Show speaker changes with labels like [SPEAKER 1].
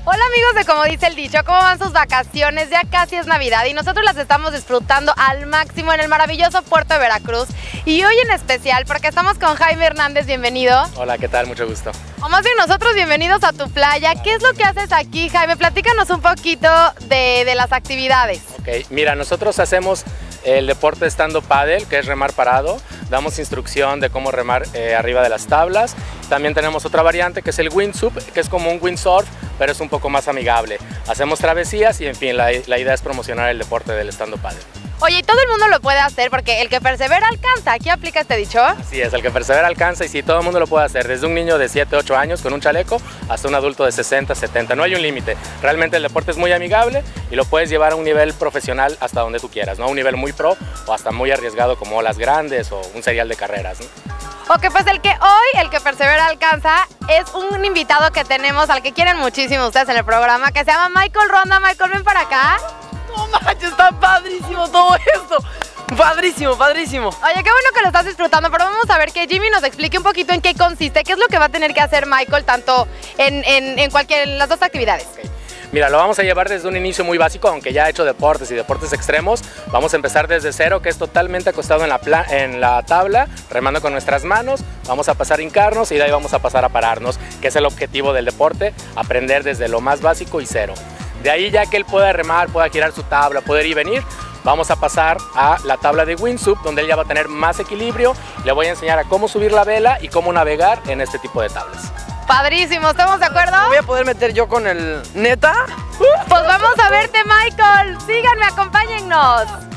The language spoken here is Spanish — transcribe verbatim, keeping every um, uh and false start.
[SPEAKER 1] Hola amigos de Como Dice el Dicho, ¿cómo van sus vacaciones? Ya casi es Navidad y nosotros las estamos disfrutando al máximo en el maravilloso puerto de Veracruz. Y hoy en especial porque estamos con Jaime Hernández, bienvenido.
[SPEAKER 2] Hola, ¿qué tal? Mucho gusto.
[SPEAKER 1] O más bien nosotros bienvenidos a tu playa. ¿Qué es lo que haces aquí, Jaime? Platícanos un poquito de, de las actividades.
[SPEAKER 2] Ok, mira, nosotros hacemos el deporte stand-up paddle, que es remar parado. Damos instrucción de cómo remar eh, arriba de las tablas. También tenemos otra variante que es el windsurf, que es como un windsurf, pero es un poco más amigable. Hacemos travesías y en fin, la, la idea es promocionar el deporte del stand-up paddle.
[SPEAKER 1] Oye, y todo el mundo lo puede hacer porque el que persevera alcanza. ¿Aquí aplica este dicho?
[SPEAKER 2] Así es, el que persevera alcanza y sí, todo el mundo lo puede hacer. Desde un niño de siete, ocho años con un chaleco hasta un adulto de sesenta, setenta. No hay un límite. Realmente el deporte es muy amigable y lo puedes llevar a un nivel profesional hasta donde tú quieras, ¿no? A un nivel muy pro o hasta muy arriesgado como olas grandes o un serial de carreras, ¿no?
[SPEAKER 1] Ok, pues el que hoy, el que persevera alcanza, es un invitado que tenemos, al que quieren muchísimo ustedes en el programa, que se llama Michael Ronda. Michael, ven para acá.
[SPEAKER 3] No manches, está padrísimo todo esto. Padrísimo, padrísimo.
[SPEAKER 1] Oye, qué bueno que lo estás disfrutando, pero vamos a ver que Jimmy nos explique un poquito en qué consiste, qué es lo que va a tener que hacer Michael, tanto en, en, en cualquier, en las dos actividades.
[SPEAKER 2] Okay. Mira, lo vamos a llevar desde un inicio muy básico, aunque ya he hecho deportes y deportes extremos. Vamos a empezar desde cero, que es totalmente acostado en la, en la tabla, remando con nuestras manos. Vamos a pasar a hincarnos y de ahí vamos a pasar a pararnos, que es el objetivo del deporte, aprender desde lo más básico y cero. De ahí ya que él pueda remar, pueda girar su tabla, poder ir y venir, vamos a pasar a la tabla de windsurf, donde él ya va a tener más equilibrio. Le voy a enseñar a cómo subir la vela y cómo navegar en este tipo de tablas.
[SPEAKER 1] Padrísimo, ¿estamos de acuerdo?
[SPEAKER 3] ¿Me voy a poder meter yo con el neta?
[SPEAKER 1] Pues vamos a verte, Michael. Síganme, acompáñennos.